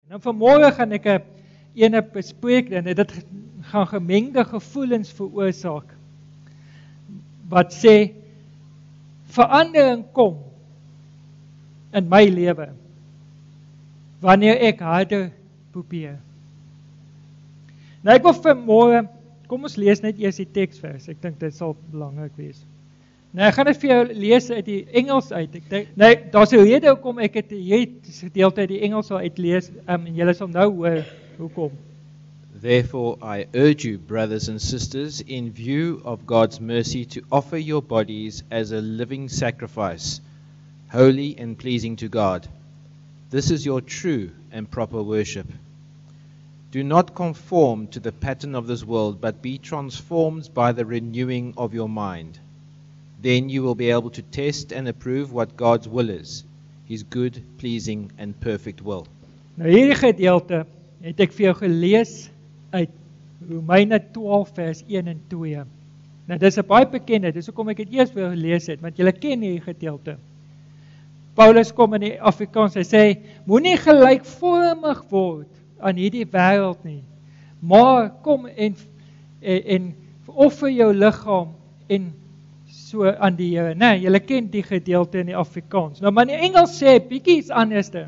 En vanmôre gaan ek 'n ene bespreek en dit gaan gemengde gevoelens veroorsaak. Wat sê verandering kom in my lewe wanneer ek harder probeer. Nou ek wil vanmôre, kom ons lees net eers die teksvers. Ek dink dit sal belangrik wees. Nou ek gaan dit vir jou lees uit die Engels uit. Ek dink daar's 'n rede hoekom ek dit hierdie gedeelte uit die Engels sal uitlees en julle sal nou hoor hoekom. Therefore I urge you, brothers and sisters, in view of God's mercy, to offer your bodies as a living sacrifice, holy and pleasing to God. This is your true and proper worship. Do not conform to the pattern of this world, but be transformed by the renewing of your mind. Then you will be able to test and approve what God's will is, His good, pleasing and perfect will. Nou hierdie gedeelte het ek vir jou gelees uit Romeine 12 vers 1 en 2. Nou dis 'n baie bekende, dis hoekom ek dit eers vir jou gelees het, want julle ken hierdie gedeelte. Paulus kom in die Afrikaans, hy sê, moenie gelykvormig word aan hierdie wêreld nie, maar kom en offer jou liggaam en so aan die Here. Nee, julle ken die gedeelte in die Afrikaans. Nou maar in die Engels sê bietjie iets anderste.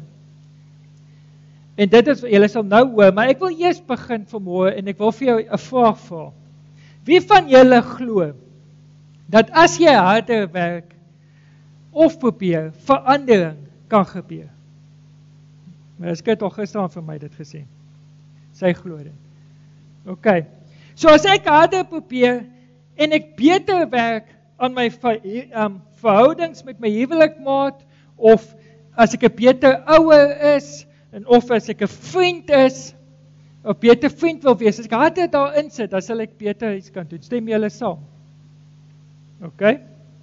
En dit is, julle sal nou hoor, maar ek wil eers begin vanmôre en ek wil vir jou 'n vraag vra. Wie van julle glo dat as jy harder werk of probeer, verandering kan gebeur? Maar ek het al gister vir my dit gesê. Sy glo dit. OK. So as ek harder probeer en ek beter werk aan my verhoudings met my huwelikmaat, of as ek 'n beter ouer is, en of as ek 'n vriend is, of beter vriend wil wees, as ek harder daarin sit, dan sal ek beter iets kan doen. Stem julle saam? OK?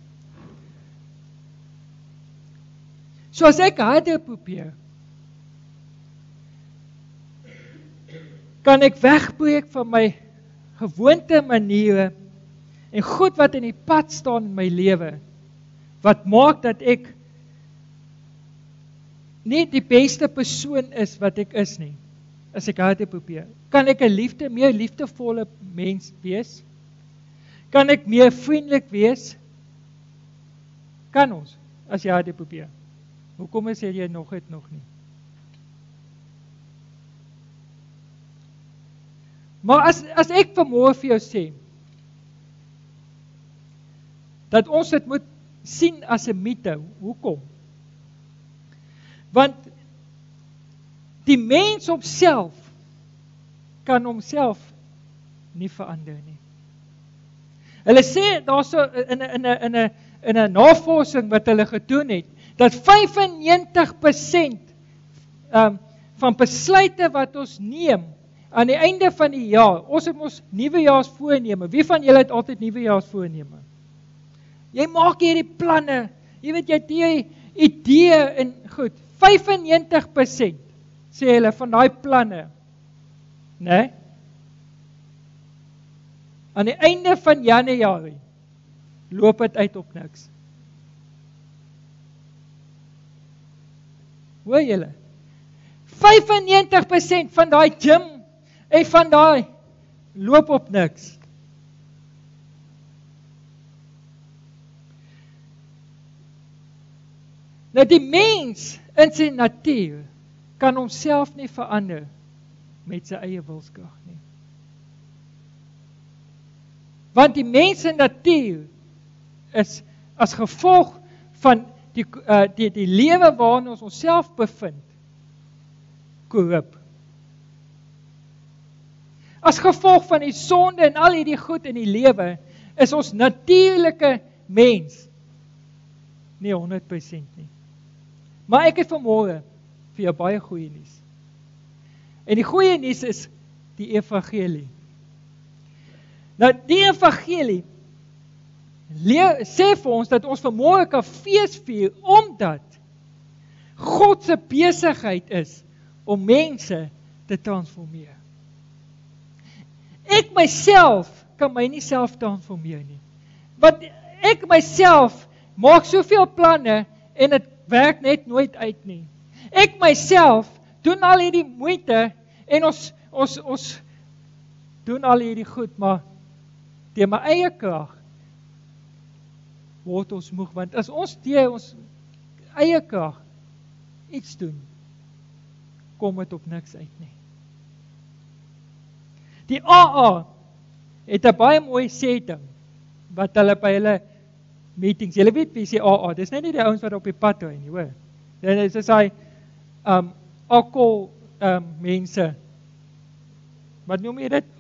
So as ek harder probeer, kan ek wegbreek van my gewoonte maniere en goed wat in die pad staan in my lewe, wat maak dat ek nie die beste persoon is wat ek is nie, as ek harder probeer. Kan ek 'n meer liefdevolle mens wees? Kan ek meer vriendelik wees? Kan ons, as jy harder probeer. Hoekom sê jy nog nie? Maar as ek vanmôre vir jou sê, dat ons dit moet sien as 'n mite, hoekom? Want die mens op self kan homself nie verander nie. Hulle sê daar so in 'n navorsing wat hulle gedoen het, dat 95% van besluite wat ons neem aan die einde van die jaar, ons het ons nuwejaarsvoorneme. Wie van julle het altyd nuwejaarsvoorneme? Jy maak hierdie planne, jy weet jy het die idee en goed, 95% sê hulle van daai planne, né? Aan die einde van Januarie loop dit uit op niks. Hoor julle? 95% van daai gym en van daai loop op niks. Nou die mens in sy natuur kan homself nie verander met sy eie wilskrag nie. Want die mens se natuur is as gevolg van die lewe waarin ons onsself bevind, korrup. As gevolg van die sonde en al hierdie goed in die lewe, is ons natuurlike mens nie 100% nie. Maar ek het vanmôre vir jou baie goeie nuus. En die goeie nuus is die evangelie. Nou die evangelie sê vir ons dat ons vanmôre kan fees vier, omdat God se besigheid is om mense te transformeer. Ek myself kan my nie self transformeer nie. Want ek myself maak soveel planne en dit werk net nooit uit nie. Ek myself doen al hierdie moeite, en ons doen al hierdie goed, maar deur my eie krag, word ons moeg, want as ons deur ons eie krag iets doen, kom het op niks uit nie. Die AA het 'n baie mooi setting, wat hulle by hulle meetings, julle weet wie sê AA, dis net nie die ouens wat op die pad ry nie, hoor. Dit is hy, alkohol mense, wat noem jy dit?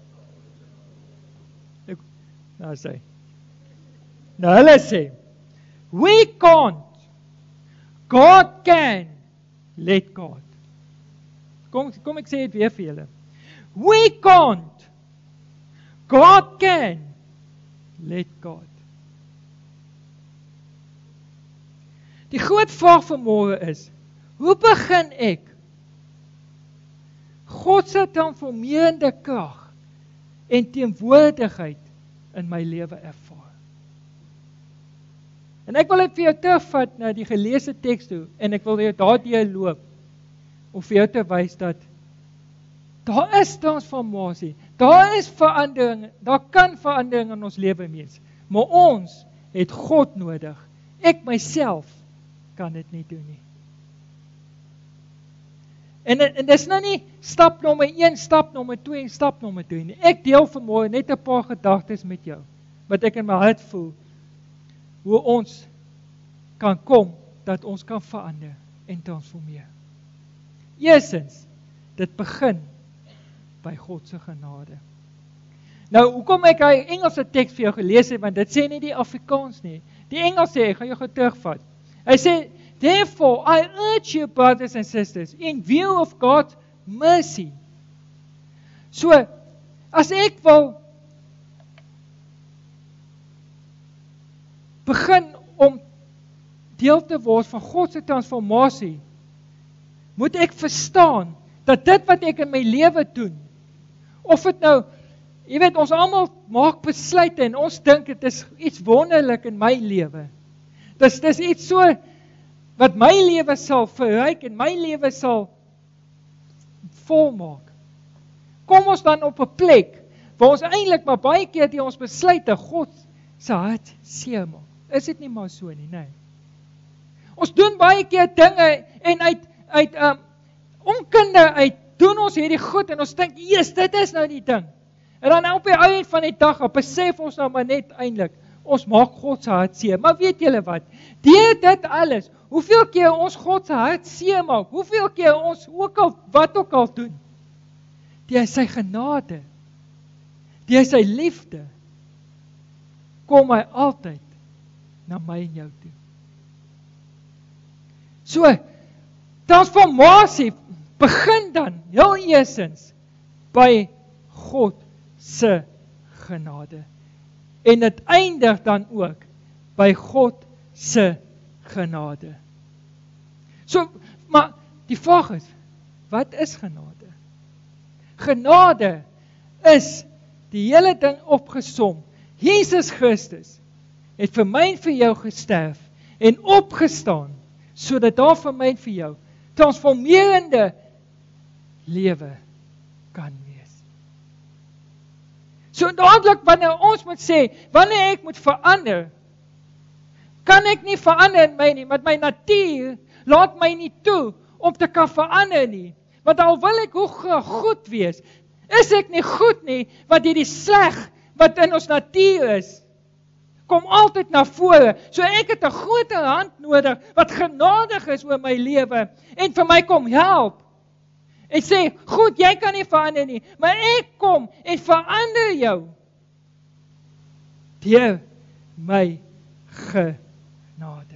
Nou sê, nou hulle sê, we can't, God can, let God. Kom ek sê dit weer vir julle. We can't, God can, let God. Die groot vraag vanmôre is, hoe begin ek God se transformerende krag en teenwoordigheid in my lewe ervaar? En ek wil dit vir jou terugvat na die geleesde teks toe, en ek wil jou daardeur loop, om vir jou te wys dat daar is transformasie, daar is verandering, daar kan verandering in ons lewe wees, maar ons het God nodig. Ek myself kan dit nie doen nie. En dis nou nie stap nommer 1, stap nommer 2 en stap nommer 3 nie. Ek deel vanmôre net 'n paar gedagtes met jou, wat ek in my hart voel, hoe ons kan kom, dat ons kan verander en transformeer. Eerstens, dit begin by God se genade. Nou, hoekom ek hy Engelse teks vir jou gelees het, want dit sê nie die Afrikaans nie. Die Engels sê, ek gaan jou gou terugvat. Hy sê, therefore, I urge you, brothers and sisters, in view of God's mercy. So, as ek wil begin om deel te word van God se transformasie, moet ek verstaan, dat dit wat ek in my lewe doen, of het nou, jy weet, ons almal maak besluite, en ons dink, het is iets wonderlik in my lewe. Dis iets so, wat my lewe sal verryk, en my lewe sal volmaak. Kom ons dan op 'n plek, waar ons eintlik maar baie keer die ons besluite, God se hart seermaak. Is dit nie maar so nie, nee. Ons doen baie keer dinge, en uit onkunde uit, doen ons hierdie goed, en ons dink, yes, dit is nou die ding. En dan op die einde van die dag, besef ons nou maar net eintlik, ons maak God se hart seer. Maar weet julle wat? Deur dit alles, hoeveel keer ons God se hart seer maak, hoeveel keer ons wat ook al doen, deur sy genade, deur sy liefde, kom hy altyd na my en jou toe. So, transformasie begin dan, heel eerstens, by God se genade. En dit eindig dan ook by God se genade. So, maar die vraag is, wat is genade? Genade is die hele ding opgesom. Jesus Christus het vir my en vir jou gesterf en opgestaan, sodat daar vir my en vir jou transformerende lewe kan wees. So dadelik wanneer ons moet sê, wanneer ek moet verander, kan ek nie verander in my nie, want my natuur laat my nie toe om te kan verander nie. Want al wil ek hoe goed wees, is ek nie goed nie, want hierdie sleg wat in ons natuur is, kom altyd na vore. So ek het 'n groter hand nodig, wat genadig is oor my lewe, en vir my kom help. Ek sê, goed, jy kan nie verander nie, maar ek kom en verander jou, deur my genade.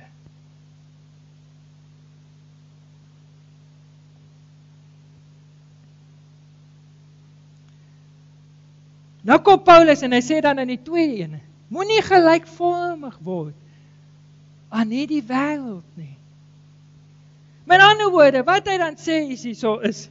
Nou kom Paulus en hy sê dan in die tweede ene, moenie gelykvormig word aan hierdie wêreld nie. Met ander woorde, wat hy dan sê hierso is,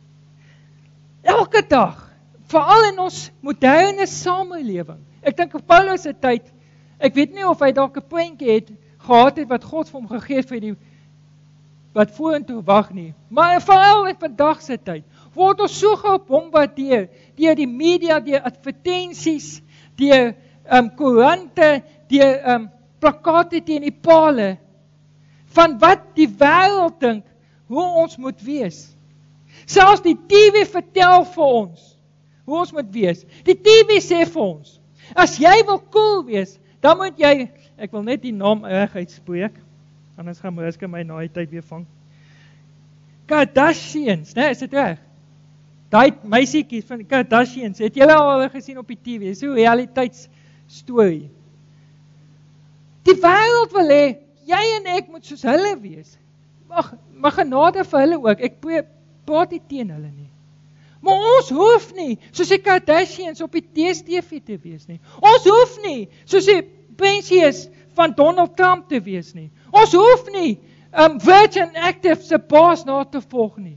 elke dag, veral in ons moderne samelewing, ek dink op Paulus se tyd, ek weet nie of hy dalk 'n prentjie het gehad het wat God vir hom gegee het vir die wat vorentoe wag nie. Maar veral in vandag se tyd word ons so gebombardeer deur die media, deur advertensies, deur koerante, deur plakate teen die pale van wat die wêreld dink hoe ons moet wees. Selfs die TV vertel vir ons hoe ons moet wees. Die TV sê vir ons, as jy wil cool wees, dan moet jy, ek wil net die naam reg uitspreek, anders gaan Mariska my na die tyd weer vang. Kardashians, né, is dit reg? Daai meisietjies van Kardashians, het julle al gesien op die TV, so 'n realiteitsstorie. Die wêreld wil hê, jy en ek moet soos hulle wees. Mag genade vir hulle ook, ek praat nie teen hulle nie. Maar ons hoef nie, soos die Kardashians op die DStv te wees nie. Ons hoef nie, soos die pensies van Donald Trump te wees nie. Ons hoef nie, Virgin Active se baas na te volg nie.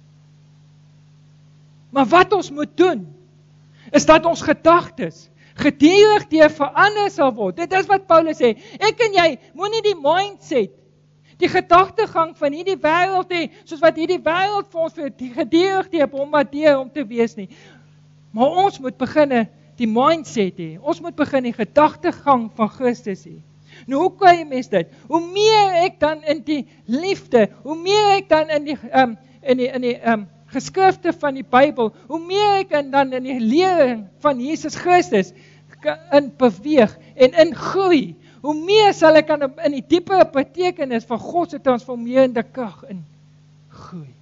Maar wat ons moet doen, is dat ons gedagtes gedurig deur verander sal word. Dit is wat Paulus sê. Ek en jy moenie die mindset, die gedagtegang van hierdie wêreld hê, soos wat hierdie wêreld vir ons gedurig deur bombardeer om te wees nie. Maar ons moet begin die mindset hê. Ons moet begin die gedagtegang van Christus hê. Nou hoe kan jy mens dit? Hoe meer ek dan in die liefde, hoe meer ek dan in die geskrifte van die Bybel, hoe meer ek dan in die lering van Jesus Christus in beweeg en in groei, hoe meer sal ek in die diepere betekenis van God se transformerende krag in groei.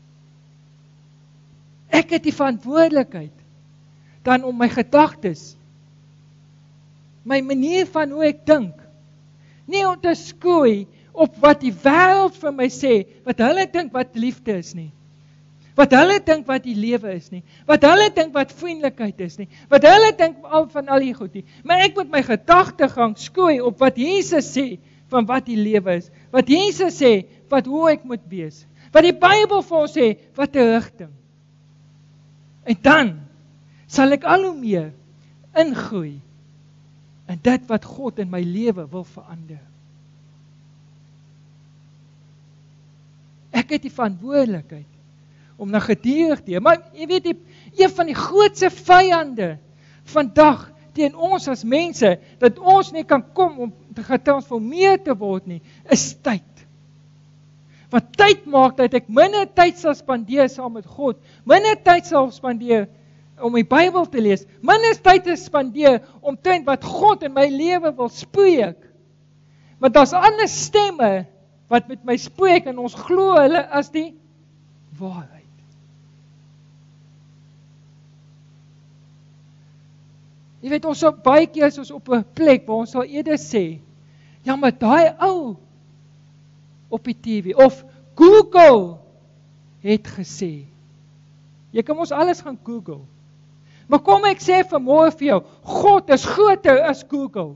Ek het die verantwoordelikheid dan om my gedagtes, my manier van hoe ek dink, nie om te skoei op wat die wêreld vir my sê, wat hulle dink wat liefde is nie. Wat hulle dink wat die lewe is nie. Wat hulle dink wat vriendelikheid is nie. Wat hulle dink van al die goed nie. Maar ek moet my gedagtegang skoei op wat Jesus sê van wat die lewe is. Wat Jesus sê wat hoe ek moet wees. Wat die Bybel vir ons sê wat 'n rigting. En dan sal ek al hoe meer ingroei in dit wat God in my lewe wil verander. Ek het die verantwoordelikheid om na gedurig te, maar jy weet, een van die grootste vyande vandag teen ons as mense, dat ons nie kan kom om te getransformeer te word nie, is tyd. Want tyd maak dat ek minder tyd sal spandeer saam met God, minder tyd sal spandeer om die Bybel te lees, minder tyd te spandeer om te wat God in my lewe wil spreek. Maar daar's ander stemme wat met my spreek en ons glo hulle as die waarheid. Jy weet, ons sal baie keer as ons op 'n plek waar ons sal eerder sê, ja, maar daai ou op die TV of Google het gesê. Jy kan ons alles gaan Google. Maar kom ek sê vanmôre vir jou, God is groter as Google.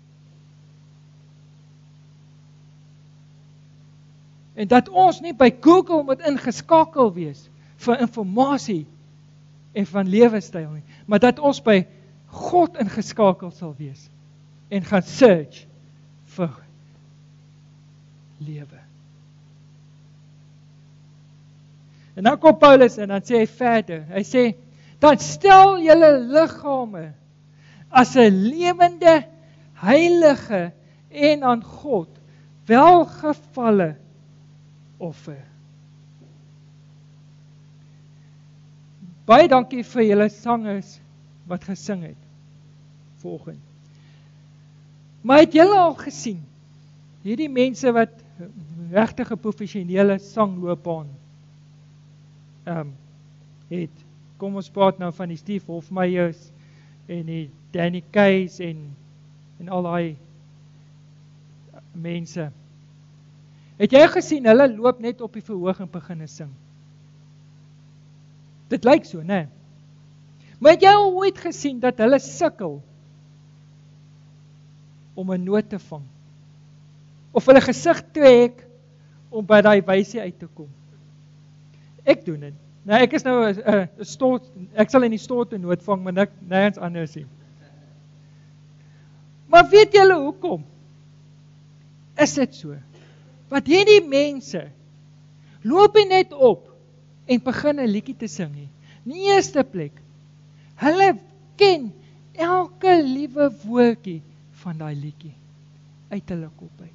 En dat ons nie by Google moet ingeskakel wees vir informasie en van lewenstyl nie, maar dat ons by God ingeskakel sal wees en gaan search vir lewe. En dan kom Paulus en dan sê hy verder, hy sê, dan stel julle liggame as 'n lewende, heilige en aan God welgevalle offer. Baie dankie vir julle sangers wat gesing het volgende. Maar het julle al gesien, hierdie mense wat regtige professionele sangloopbaan het, kom ons praat nou van die Steve Hofmeyers en die Danny Kays en al daai mense. Het jy gesien, hulle loop net op die verhoog en begin sing? Dit lyk so, né? Maar het jy al ooit gesien dat hulle sukkel om 'n noot te vang? Of hulle gesig trek om by daai wysie uit te kom? Ek doen dit. Nou ek is nou 'n stort, ek sal in die storte noot vang, maar nêrens anders nie. Maar weet julle hoekom? Is dit so? Want hierdie mense loop jy net op en begin 'n liedjie te sing nie. In die eerste plek, hulle ken elke liewe woordjie van daai liedjie uit hulle kop uit.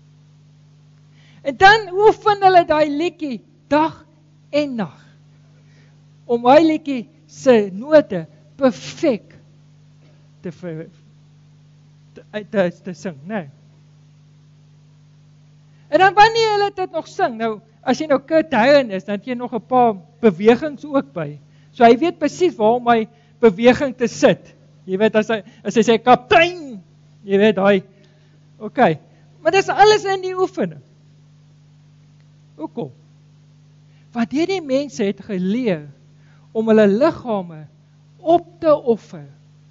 En dan oefen hulle daai liedjie dag en nag om daai liedjie se note perfek te sing, né? En dan wanneer hulle dit nog sing, nou as jy nou Kurt Hagen is, dan het jy nog 'n paar bewegings ook by. So hy weet presies waar om hy beweging te sit. Jy weet as hy sê kaptein, jy weet daai. Okay. Maar dis alles in die oefening. Hoekom? Want hierdie mense het geleer om hulle liggame op te offer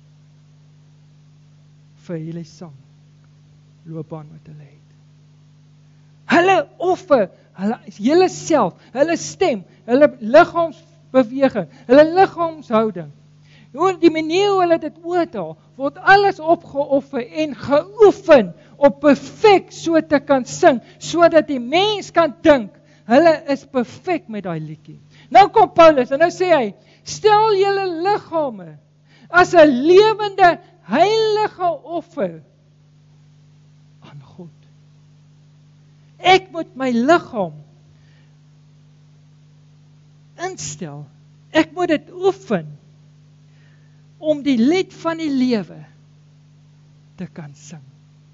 vir hulle sang loopbaan wat hulle het. Hulle offer hulle hele self, hulle stem, hulle liggaamsbeweging, hulle liggaamshouding. Nou die manier hoe hulle dit oortaal, word alles opgeoffer en geoefen op perfek so te kan sing, sodat die mens kan dink, hulle is perfek met daai liedjie. Nou kom Paulus en nou sê hy, stel julle liggame as 'n lewende, heilige offer aan God. Ek moet my liggaam instel. Ek moet dit oefen om die lied van die lewe te kan sing.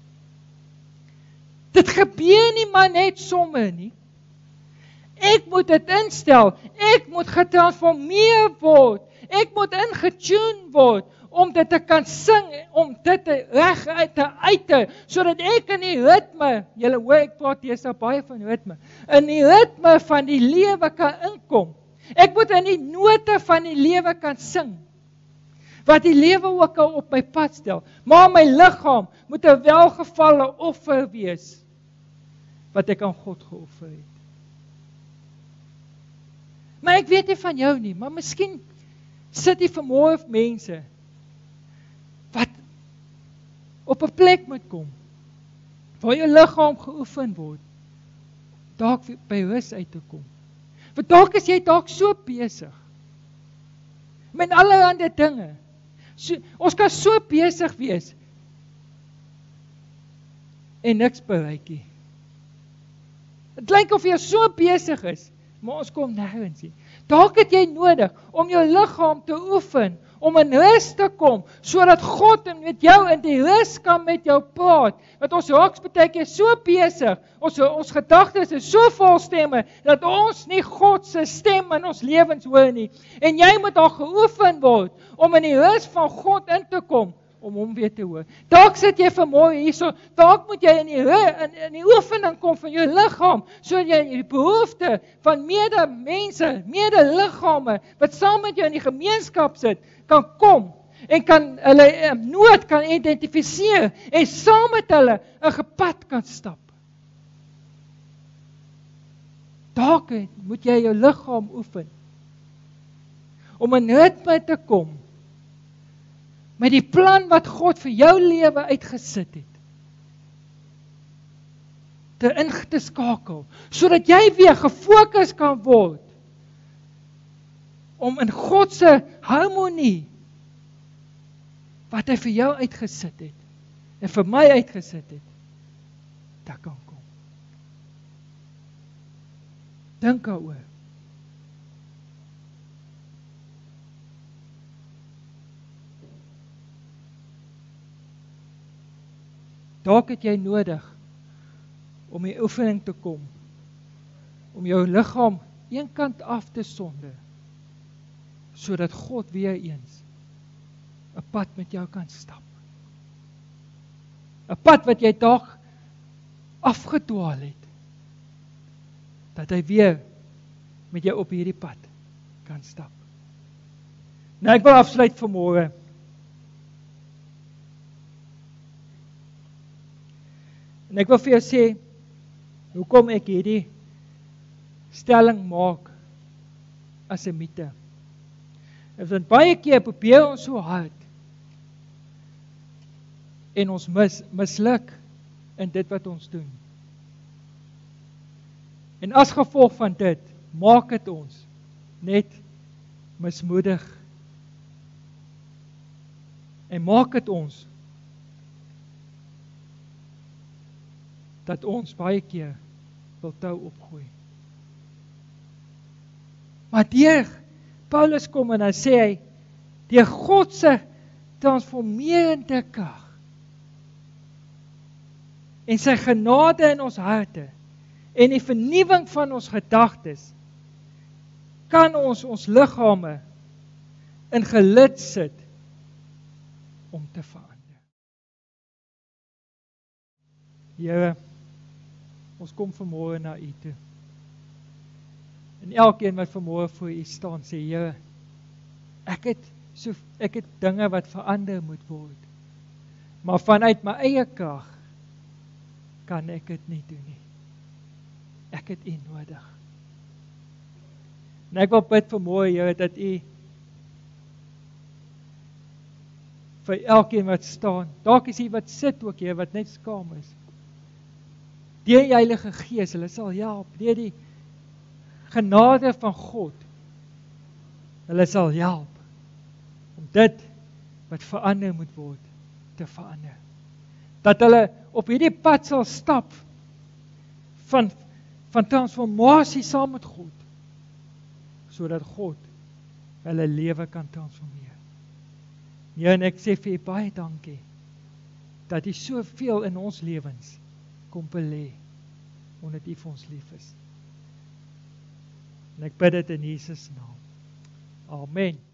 Dit gebeur nie maar net sommer nie. Ek moet dit instel. Ek moet getransformeer word. Ek moet ingetune word om dit te kan sing, om dit reg te uite, sodat ek in die ritme, julle hoor ek praat hier baie van ritme, in die ritme van die lewe kan inkom. Ek moet in die note van die lewe kan sing, wat die lewe ook al op my pad stel, maar my liggaam moet 'n welgevalle offer wees, wat ek aan God geoffer het. Maar ek weet nie van jou nie, maar miskien sit hier vanmôre mense, wat op 'n plek moet kom, waar jou liggaam geoefen word, dalk by rus uit te kom. Want dalk is jy dalk so besig, met allerhande dinge. So, ons kan so besig wees, en niks bereik nie. Het klink of jy so besig is, maar ons kom nêrens nie. Dalk het jy nodig om jou liggaam te oefen, om in rus te kom, sodat God met jou in die rus kan met jou praat. Want ons raaks baie keer so besig, ons gedagtes is so vol stemme, dat ons nie God se stem in ons lewens hoor nie. En jy moet daar geoefen word, om in die rus van God in te kom, om hom weer te hoor. Dalk sit jy vanmôre hierso, dalk moet jy in die oefening kom van jou liggaam, sodat jy die behoefte van mede liggame, wat saam met jou in die gemeenskap sit, kan kom, en kan hulle nood kan identifiseer, en saam met hulle 'n gepad kan stap. Dalk moet jy jou liggaam oefen, om in ritme te kom, met die plan wat God vir jou lewe uitgesit het, te skakel, sodat jy weer gefokus kan word, om in God se harmonie, wat hy vir jou uitgesit het, en vir my uitgesit het, dat kan kom. Dink daaroor. Dalk het jy nodig om die oefening te kom, om jou liggaam een kant af te sonder, sodat God weer eens 'n pad met jou kan stap. 'n Pad wat jy dalk afgedwaal het, dat hy weer met jou op hierdie pad kan stap. Nou ek wil afsluit vanmôre. En ek wil vir jou sê, hoekom ek hierdie stelling maak as 'n mite. Want baie keer probeer ons so hard, en ons misluk in dit wat ons doen. En as gevolg van dit, maak dit ons net mismoedig. En maak dit ons dat ons baie keer wil tou opgooi. Maar deur Paulus kom en dan sê hy, deur God se transformerende krag en sy genade in ons harte en die vernuwing van ons gedagtes, kan ons liggame in gelid sit om te verander. Here, ons kom vanmôre na U toe. En elkeen wat vanmôre voor U staan sê, Here, ek het dinge wat verander moet word. Maar vanuit my eie krag kan ek dit nie doen nie. Ek het U nodig. En ek wil bid vanmôre, Here, dat U vir elkeen wat staan, dalk is U wat sit ook, Here, wat net skaam is. Deur die Heilige Gees, hulle sal help, deur die genade van God, hulle sal help om dit wat verander moet word, te verander. Dat hulle op hierdie pad sal stap van transformasie saam met God, sodat God hulle lewe kan transformeer. Ja, en ek sê vir U baie dankie, dat U soveel in ons lewens kom belê, omdat U vir ons lief is. En ek bid dit in Jesus naam. Amen.